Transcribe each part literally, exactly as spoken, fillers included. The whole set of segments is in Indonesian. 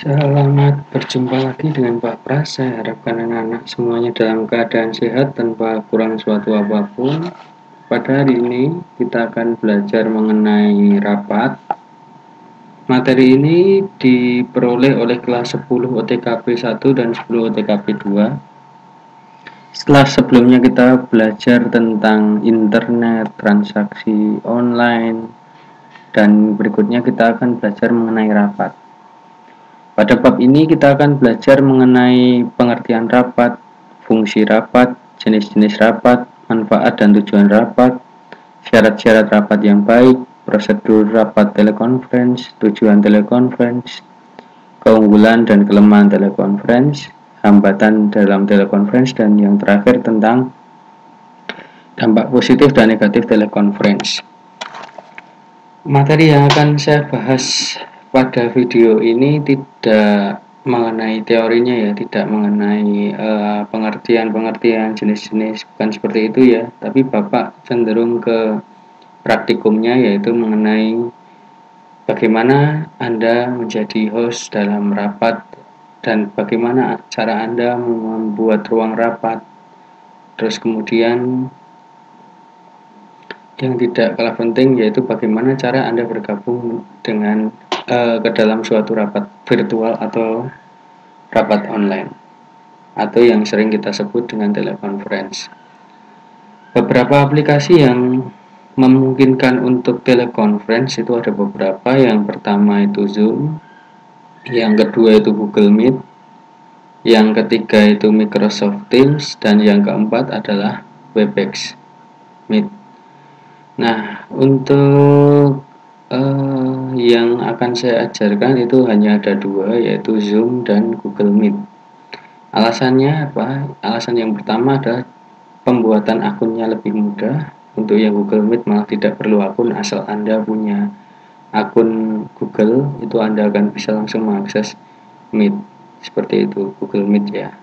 Selamat berjumpa lagi dengan Pak Pras. Saya harapkan anak-anak semuanya dalam keadaan sehat tanpa kurang suatu apapun. Pada hari ini kita akan belajar mengenai rapat. Materi ini diperoleh oleh kelas sepuluh O T K P satu dan sepuluh O T K P dua. Setelah sebelumnya kita belajar tentang internet, transaksi online, dan berikutnya kita akan belajar mengenai rapat. Pada bab ini kita akan belajar mengenai pengertian rapat, fungsi rapat, jenis-jenis rapat, manfaat dan tujuan rapat, syarat-syarat rapat yang baik, prosedur rapat telekonferensi, tujuan telekonferensi, keunggulan dan kelemahan telekonferensi, hambatan dalam telekonferensi, dan yang terakhir tentang dampak positif dan negatif telekonferensi. Materi yang akan saya bahas pada video ini tidak mengenai teorinya ya, tidak mengenai uh, pengertian-pengertian jenis-jenis, bukan seperti itu ya, tapi Bapak cenderung ke praktikumnya, yaitu mengenai bagaimana Anda menjadi host dalam rapat dan bagaimana cara Anda membuat ruang rapat. Terus kemudian yang tidak kalah penting yaitu bagaimana cara Anda bergabung dengan ke dalam suatu rapat virtual atau rapat online atau yang sering kita sebut dengan telekonferensi. Beberapa aplikasi yang memungkinkan untuk telekonferensi itu ada beberapa. Yang pertama itu Zoom, yang kedua itu Google Meet, yang ketiga itu Microsoft Teams, dan yang keempat adalah Webex Meet. Nah, untuk Uh, yang akan saya ajarkan itu hanya ada dua, yaitu Zoom dan Google Meet. Alasannya apa? Alasan yang pertama adalah pembuatan akunnya lebih mudah. Untuk yang Google Meet malah tidak perlu akun, asal Anda punya akun Google itu Anda akan bisa langsung mengakses Meet. Seperti itu Google Meet ya.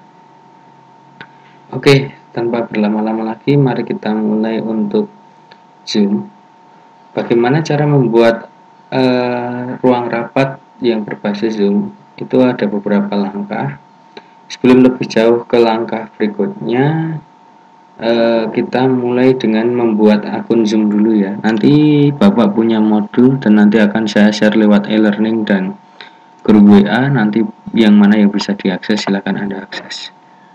Oke, tanpa berlama-lama lagi, mari kita mulai untuk Zoom. Bagaimana cara membuat uh, ruang rapat yang berbasis Zoom? Itu ada beberapa langkah. Sebelum lebih jauh ke langkah berikutnya, uh, kita mulai dengan membuat akun Zoom dulu ya. Nanti Bapak punya modul dan nanti akan saya share lewat e-learning dan grup W A. Nanti yang mana yang bisa diakses silakan Anda akses.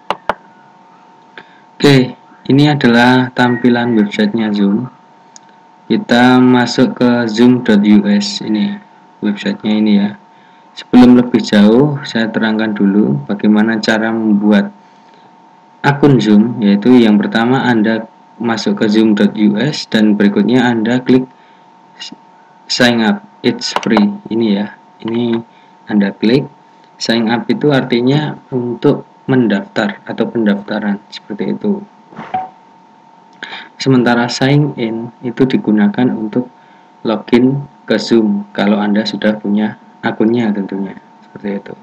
Oke, ini adalah tampilan websitenya Zoom. Kita masuk ke zoom dot U S, ini websitenya ini ya. Sebelum lebih jauh, saya terangkan dulu bagaimana cara membuat akun Zoom, yaitu yang pertama Anda masuk ke zoom dot U S dan berikutnya Anda klik sign up, it's free, ini ya. Ini Anda klik sign up, itu artinya untuk mendaftar atau pendaftaran, seperti itu. Sementara sign in itu digunakan untuk login ke Zoom kalau Anda sudah punya akunnya tentunya, seperti itu.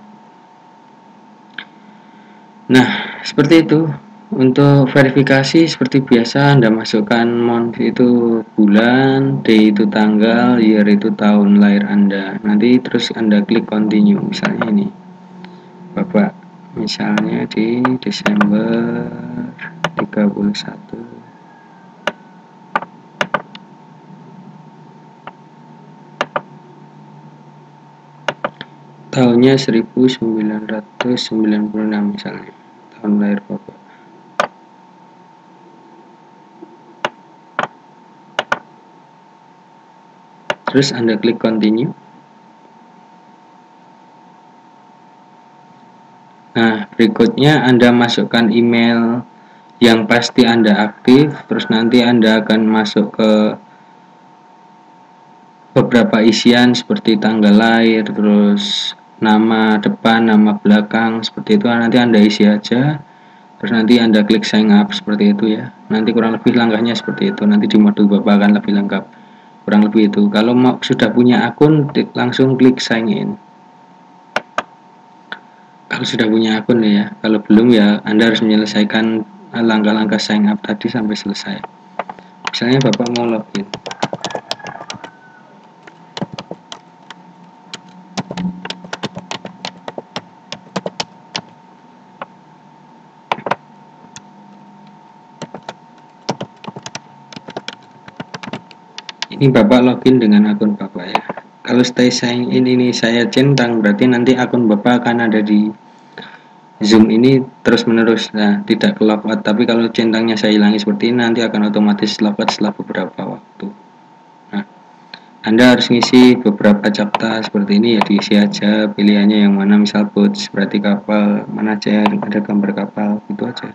Nah, seperti itu. Untuk verifikasi seperti biasa Anda masukkan month itu bulan, day itu tanggal, year itu tahun lahir Anda. Nanti terus Anda klik continue, misalnya ini. Bapak misalnya di Desember tiga puluh satu. Tahunnya seribu sembilan ratus sembilan puluh enam misalnya, tahun lahir Bapak. Terus Anda klik continue. Nah, berikutnya Anda masukkan email yang pasti Anda aktif. Terus nanti Anda akan masuk ke beberapa isian seperti tanggal lahir, terus nama depan, nama belakang, seperti itu. Nanti Anda isi aja. Terus nanti Anda klik sign up, seperti itu ya. Nanti kurang lebih langkahnya seperti itu. Nanti di modul Bapak akan lebih lengkap. Kurang lebih itu. Kalau mau sudah punya akun, langsung klik sign in. Kalau sudah punya akun ya. Kalau belum ya Anda harus menyelesaikan langkah-langkah sign up tadi sampai selesai. Misalnya Bapak mau login. Ini Bapak login dengan akun Bapak ya. Kalau stay sign in ini saya centang, berarti nanti akun Bapak akan ada di Zoom ini terus menerus. Nah, tidak ke logout, tapi kalau centangnya saya hilangi seperti ini, nanti akan otomatis logout setelah beberapa waktu. Nah, Anda harus ngisi beberapa captcha seperti ini ya, diisi aja pilihannya yang mana, misal boats berarti kapal, mana aja ada gambar kapal, itu aja.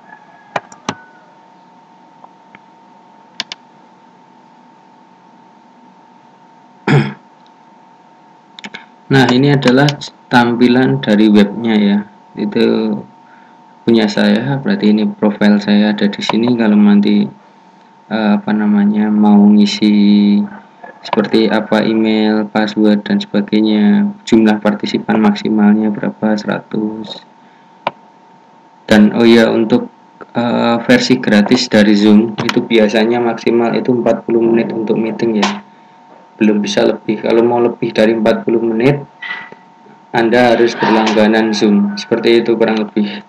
Nah, ini adalah tampilan dari webnya ya. Itu punya saya, berarti ini profil saya ada di sini. Kalau nanti eh, apa namanya mau ngisi seperti apa email, password dan sebagainya, jumlah partisipan maksimalnya berapa, seratus. Dan oh ya, untuk uh, versi gratis dari Zoom itu biasanya maksimal itu empat puluh menit untuk meeting ya, belum bisa lebih. Kalau mau lebih dari empat puluh menit Anda harus berlangganan Zoom, seperti itu kurang lebih.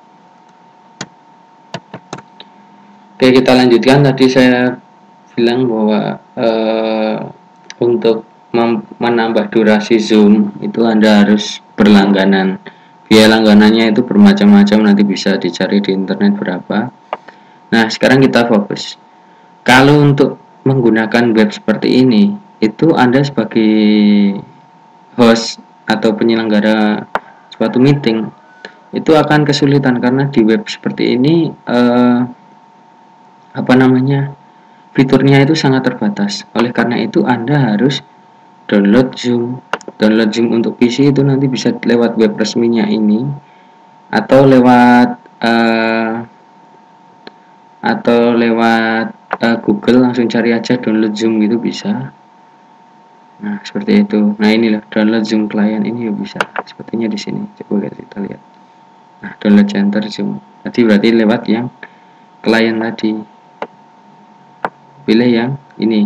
Oke, kita lanjutkan. Tadi saya bilang bahwa uh, untuk menambah durasi Zoom itu Anda harus berlangganan. Biaya langganannya itu bermacam-macam, nanti bisa dicari di internet berapa. Nah, sekarang kita fokus. Kalau untuk menggunakan web seperti ini, itu Anda sebagai host atau penyelenggara suatu meeting itu akan kesulitan, karena di web seperti ini eh, apa namanya fiturnya itu sangat terbatas. Oleh karena itu Anda harus download Zoom. Download Zoom untuk P C itu nanti bisa lewat web resminya ini, atau lewat uh, atau lewat uh, Google, langsung cari aja download Zoom gitu bisa. Nah, seperti itu. Nah, inilah download Zoom client ini bisa. Sepertinya di sini. Coba kita lihat. Nah, download center Zoom. Tadi berarti lewat yang client tadi. Pilih yang ini.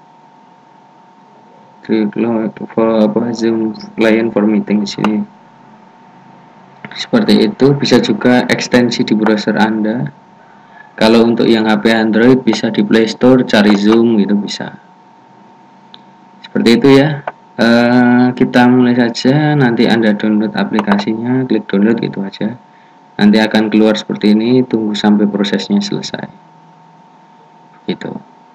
For apa Zoom client for meeting di sini. Seperti itu. Bisa juga ekstensi di browser Anda. Kalau untuk yang H P Android bisa di Play Store cari Zoom gitu bisa. Seperti itu ya. Uh, kita mulai saja. Nanti Anda download aplikasinya, klik download gitu aja. Nanti akan keluar seperti ini. Tunggu sampai prosesnya selesai. Gitu.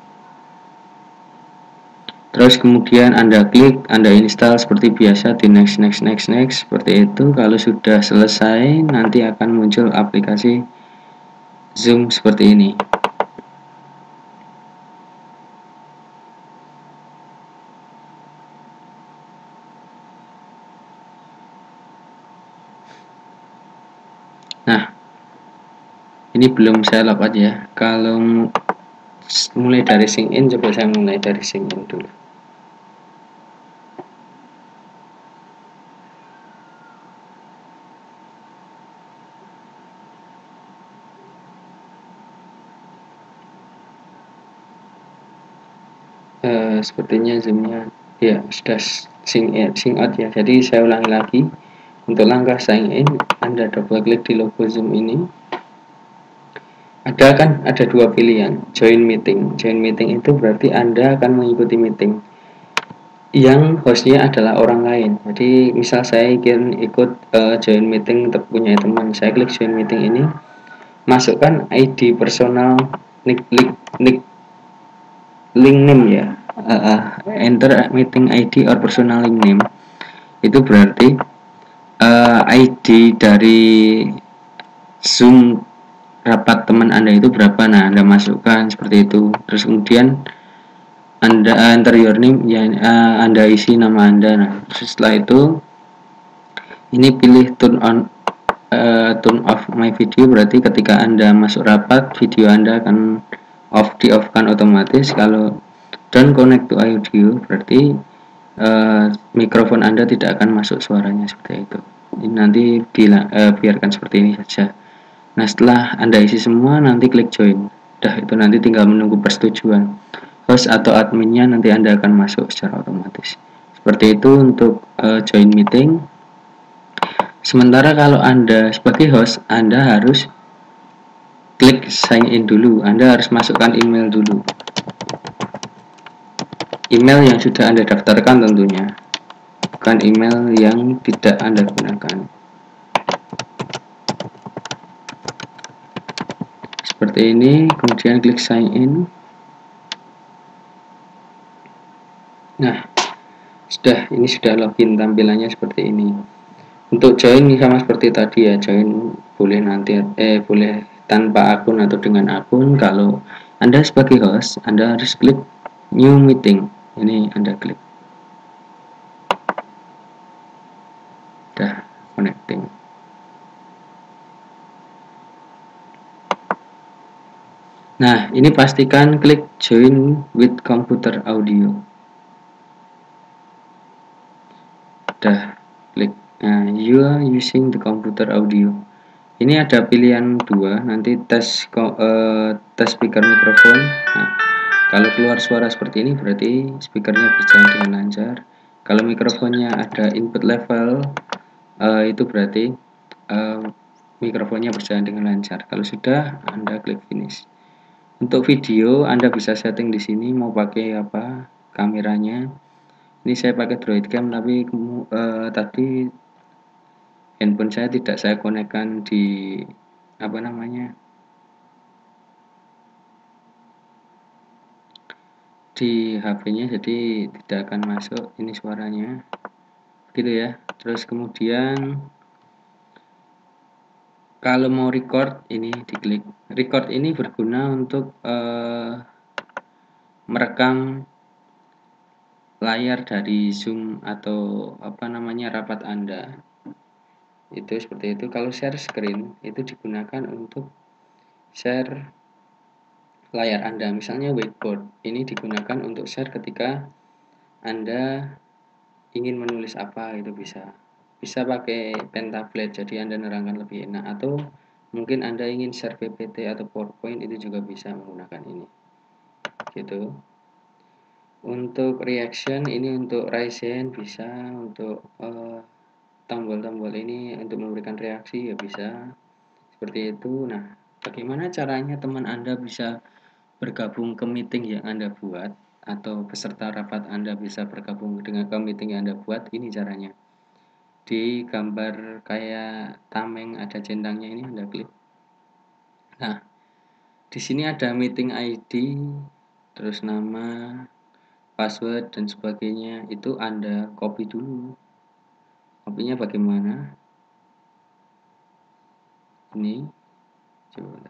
Terus kemudian Anda klik, Anda install seperti biasa di next next next next seperti itu. Kalau sudah selesai nanti akan muncul aplikasi Zoom seperti ini. Nah, ini belum saya logout ya. Kalau mulai dari sign in, coba saya mulai dari sign in dulu. Uh, sepertinya zoomnya ya sudah sign in, sign out ya. Jadi saya ulangi lagi. Untuk langkah sign in, Anda double klik di logo Zoom ini. Ada kan ada dua pilihan, join meeting. Join meeting itu berarti Anda akan mengikuti meeting yang hostnya adalah orang lain. Jadi misal saya ingin ikut uh, join meeting untuk punya teman, saya klik join meeting ini, masukkan I D personal, nick link nick link name ya, uh, uh, enter meeting I D or personal link name. Itu berarti uh, I D dari Zoom rapat teman Anda itu berapa. Nah, Anda masukkan seperti itu. Terus kemudian Anda enter your name ya, uh, Anda isi nama Anda. Nah, terus setelah itu ini pilih turn on uh, turn off my video, berarti ketika Anda masuk rapat video Anda akan off, di off kan otomatis. Kalau don't connect to audio berarti uh, mikrofon Anda tidak akan masuk suaranya, seperti itu. Ini nanti bila, uh, biarkan seperti ini saja. Nah, setelah Anda isi semua nanti klik join. Dah, itu nanti tinggal menunggu persetujuan host atau adminnya, nanti Anda akan masuk secara otomatis. Seperti itu untuk uh, join meeting. Sementara kalau Anda sebagai host, Anda harus klik sign in dulu. Anda harus masukkan email dulu. email yang sudah Anda daftarkan tentunya, bukan email yang tidak Anda gunakan. Seperti ini, kemudian klik sign in. Nah, sudah ini sudah login, tampilannya seperti ini. Untuk join sama seperti tadi ya, join boleh nanti eh boleh tanpa akun atau dengan akun. Kalau Anda sebagai host, Anda harus klik new meeting. Ini Anda klik. Dah connecting. Nah, ini pastikan klik join with computer audio. Dah klik. Nah, you are using the computer audio. Ini ada pilihan dua, nanti tes uh, tes speaker mikrofon. Nah, kalau keluar suara seperti ini berarti speakernya berjalan dengan lancar. Kalau mikrofonnya ada input level, uh, itu berarti uh, mikrofonnya berjalan dengan lancar. Kalau sudah, Anda klik finish. Untuk video, Anda bisa setting di sini mau pakai apa kameranya. Ini saya pakai Droid Cam, tapi uh, tadi handphone saya tidak saya konekkan di apa namanya di H P-nya, jadi tidak akan masuk ini suaranya gitu ya. Terus kemudian kalau mau record, ini diklik record. Ini berguna untuk uh, merekam layar dari Zoom atau apa namanya rapat Anda, itu seperti itu. Kalau share screen itu digunakan untuk share layar Anda, misalnya whiteboard. Ini digunakan untuk share ketika Anda ingin menulis apa, itu bisa bisa pakai pen tablet, jadi Anda nerangkan lebih enak. Atau mungkin Anda ingin share P P T atau PowerPoint, itu juga bisa menggunakan ini gitu. Untuk reaction ini untuk raise hand bisa, untuk uh, tombol-tombol ini untuk memberikan reaksi ya bisa seperti itu. Nah, bagaimana caranya teman Anda bisa bergabung ke meeting yang Anda buat, atau peserta rapat Anda bisa bergabung dengan ke meeting yang Anda buat? Ini caranya. Di gambar kayak tameng ada centangnya ini Anda klik. Nah, di sini ada meeting I D, terus nama, password dan sebagainya. Itu Anda copy dulu. Kopinya bagaimana? Ini coba.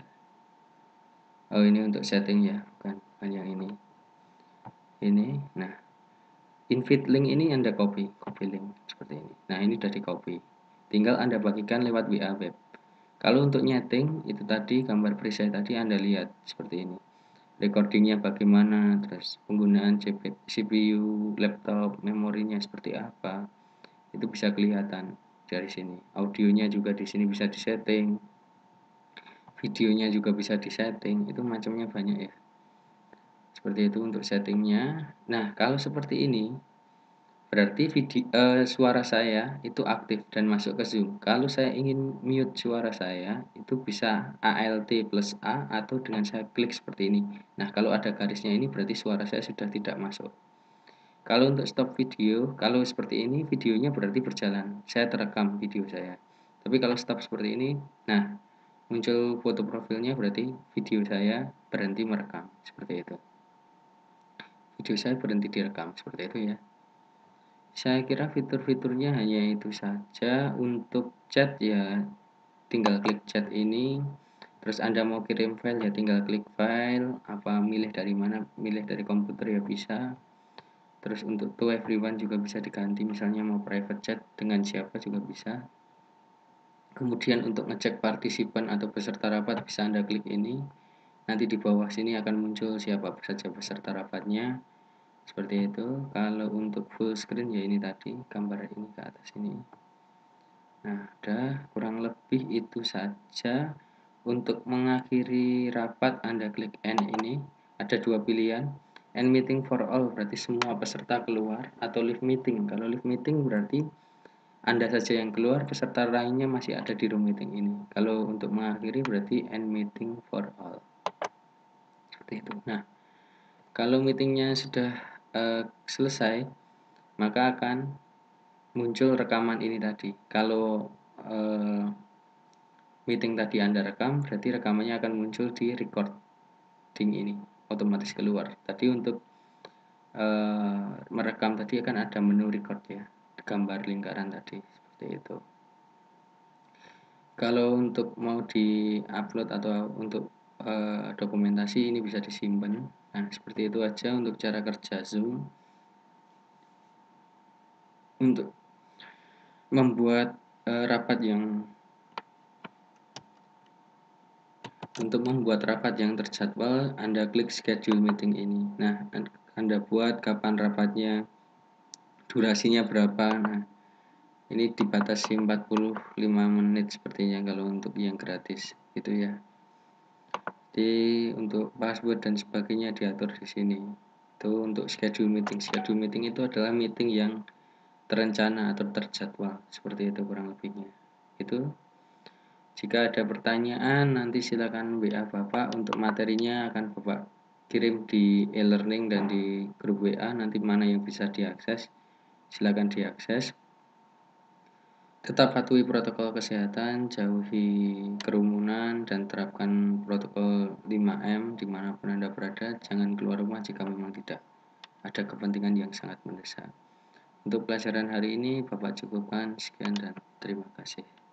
Oh, ini untuk setting ya, bukan bukan yang ini. Ini. Nah, invite link ini Anda copy, copy link seperti ini. Nah, ini sudah di copy. Tinggal Anda bagikan lewat W A web. Kalau untuk nyeting itu tadi gambar preset tadi Anda lihat seperti ini. Recordingnya bagaimana, terus penggunaan C P U, laptop, memorinya seperti apa, itu bisa kelihatan dari sini. Audionya juga di sini bisa disetting, videonya juga bisa disetting, itu macamnya banyak ya. Seperti itu untuk settingnya. Nah, kalau seperti ini berarti video, uh, suara saya itu aktif dan masuk ke Zoom. Kalau saya ingin mute suara saya, itu bisa Alt plus A atau dengan saya klik seperti ini. Nah, kalau ada garisnya ini berarti suara saya sudah tidak masuk. Kalau untuk stop video, kalau seperti ini videonya berarti berjalan, saya terekam video saya. Tapi kalau stop seperti ini, nah muncul foto profilnya berarti video saya berhenti merekam, seperti itu. Video saya berhenti direkam, seperti itu ya. Saya kira fitur-fiturnya hanya itu saja. Untuk chat ya tinggal klik chat ini. Terus Anda mau kirim file ya tinggal klik file. Apa milih dari mana? Milih dari komputer ya bisa. Terus untuk to everyone juga bisa diganti, misalnya mau private chat dengan siapa juga bisa. Kemudian untuk ngecek partisipan atau peserta rapat bisa Anda klik ini. Nanti di bawah sini akan muncul siapa saja peserta rapatnya. Seperti itu. Kalau untuk full screen ya ini tadi, gambar ini ke atas ini. Nah, udah kurang lebih itu saja. Untuk mengakhiri rapat Anda klik end ini. Ada dua pilihan. End meeting for all berarti semua peserta keluar, atau leave meeting. Kalau leave meeting berarti Anda saja yang keluar, peserta lainnya masih ada di room meeting ini. Kalau untuk mengakhiri berarti end meeting for all. Seperti itu. Nah, kalau meetingnya sudah eh, selesai, maka akan muncul rekaman ini tadi. Kalau eh, meeting tadi Anda rekam, berarti rekamannya akan muncul di recording ini, otomatis keluar. Tadi untuk eh, merekam tadi akan ada menu record ya, gambar lingkaran tadi, seperti itu. Kalau untuk mau di-upload atau untuk eh, dokumentasi ini bisa disimpan. Nah, seperti itu aja untuk cara kerja Zoom. Untuk membuat eh, rapat yang untuk membuat rapat yang terjadwal, Anda klik schedule meeting ini. Nah, Anda buat kapan rapatnya, durasinya berapa. Nah, ini dibatasi empat puluh lima menit sepertinya kalau untuk yang gratis gitu ya. Jadi untuk password dan sebagainya diatur di sini. Itu untuk schedule meeting. Schedule meeting itu adalah meeting yang terencana atau terjadwal, seperti itu kurang lebihnya. Itu. Jika ada pertanyaan nanti silakan W A Bapak, untuk materinya akan Bapak kirim di e-learning dan di grup W A, nanti mana yang bisa diakses silakan diakses. Tetap patuhi protokol kesehatan, jauhi kerumunan, dan terapkan protokol lima M dimanapun Anda berada. Jangan keluar rumah jika memang tidak ada kepentingan yang sangat mendesak. Untuk pelajaran hari ini Bapak cukupkan. Sekian dan terima kasih.